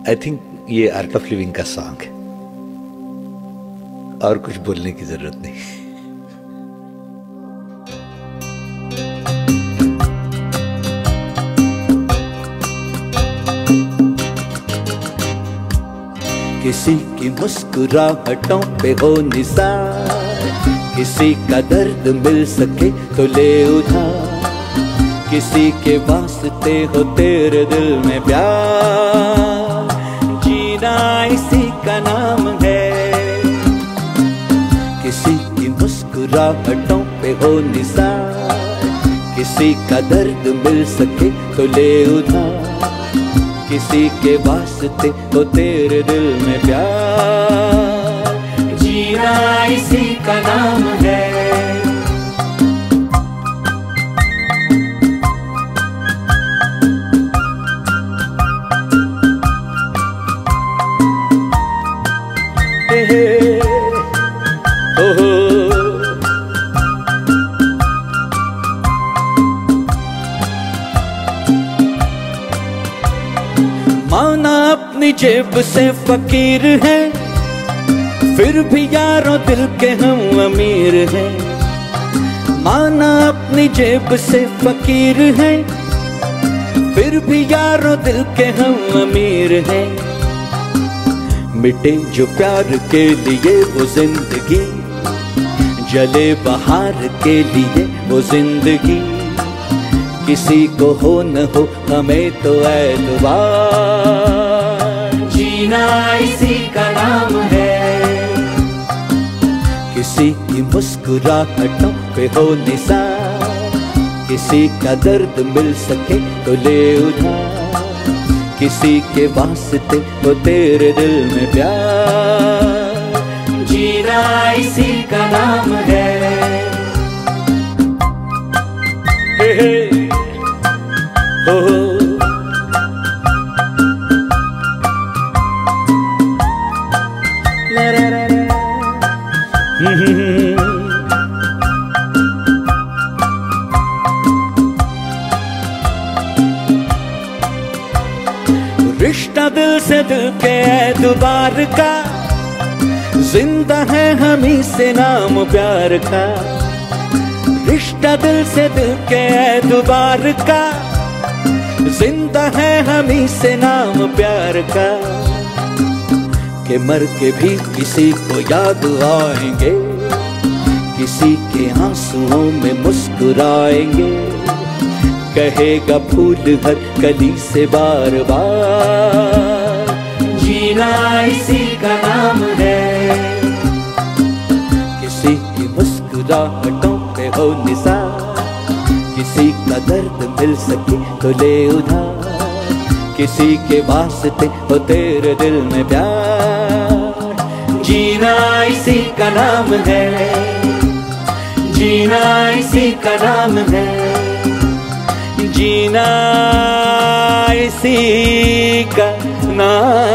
आई think ये art of living का song है और कुछ बोलने की जरूरत नहीं। किसी की मुस्कुराहटों पे हो निसार, किसी का दर्द मिल सके तो ले उधार, किसी के वास्ते हो तेरे दिल में प्यार, जीना इसी का नाम है। किसी की मुस्कुराहटों पे हो निसार, किसी का दर्द मिल सके तो ले उधार, किसी के वास्ते हो तेरे दिल में प्यार, जीना इसी का नाम है। माना अपनी जेब से फकीर है, फिर भी यारों दिल के हम अमीर हैं। माना अपनी जेब से फकीर है, फिर भी यारों दिल के हम अमीर हैं। मिटे जो प्यार के लिए वो जिंदगी, जले बहार के लिए वो जिंदगी, किसी को हो न हो हमें तो एतबार, जीना इसी का नाम है। किसी की मुस्कुराहटों पे हो निसार, किसी का दर्द मिल सके तो ले उधार, किसी के वास्ते हो तेरे दिल में प्यार, जीना इसी का नाम है। हे हे रिश्ता दिल से दिल के एतबार का, जिंदा है हम ही से नाम प्यार का। रिश्ता दिल से दिल के एतबार का, जिंदा है हम ही से नाम प्यार का। कि मर के भी किसी को याद आएंगे, किसी के आंसुओं में मुस्कुराएंगे, कहेगा फूल हर कली से बार बार, जीना इसी का नाम है। किसी की मुस्कुराहटों पे हो निसार, किसी का दर्द मिल सके तो ले उधार, किसी के वास्ते हो तेरे दिल में प्यार, जीना इसी का नाम है, जीना इसी का नाम है, जीना इसी का नाम